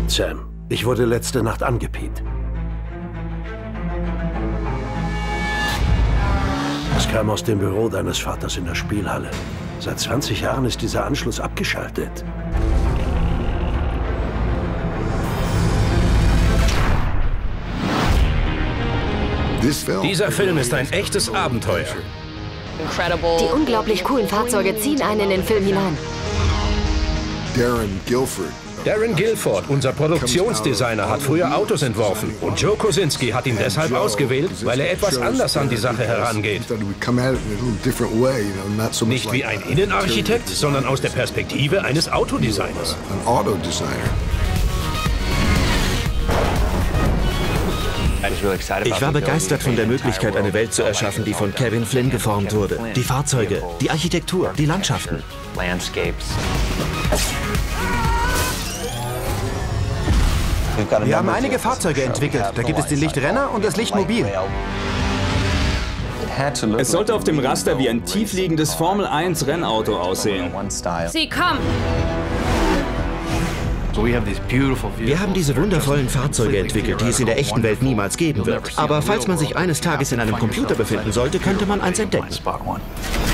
Sam, ich wurde letzte Nacht angepiet. Es kam aus dem Büro deines Vaters in der Spielhalle. Seit 20 Jahren ist dieser Anschluss abgeschaltet. Dieser Film ist ein echtes Abenteuer. Die unglaublich coolen Fahrzeuge ziehen einen in den Film hinein. Darren Gilford, unser Produktionsdesigner, hat früher Autos entworfen. Und Joe Kosinski hat ihn deshalb ausgewählt, weil er etwas anders an die Sache herangeht. Nicht wie ein Innenarchitekt, sondern aus der Perspektive eines Autodesigners. Ich war begeistert von der Möglichkeit, eine Welt zu erschaffen, die von Kevin Flynn geformt wurde. Die Fahrzeuge, die Architektur, die Landschaften. Wir haben einige Fahrzeuge entwickelt. Da gibt es den Lichtrenner und das Lichtmobil. Es sollte auf dem Raster wie ein tiefliegendes Formel-1-Rennauto aussehen. Sie kommen! Wir haben diese wundervollen Fahrzeuge entwickelt, die es in der echten Welt niemals geben wird. Aber falls man sich eines Tages in einem Computer befinden sollte, könnte man eins entdecken.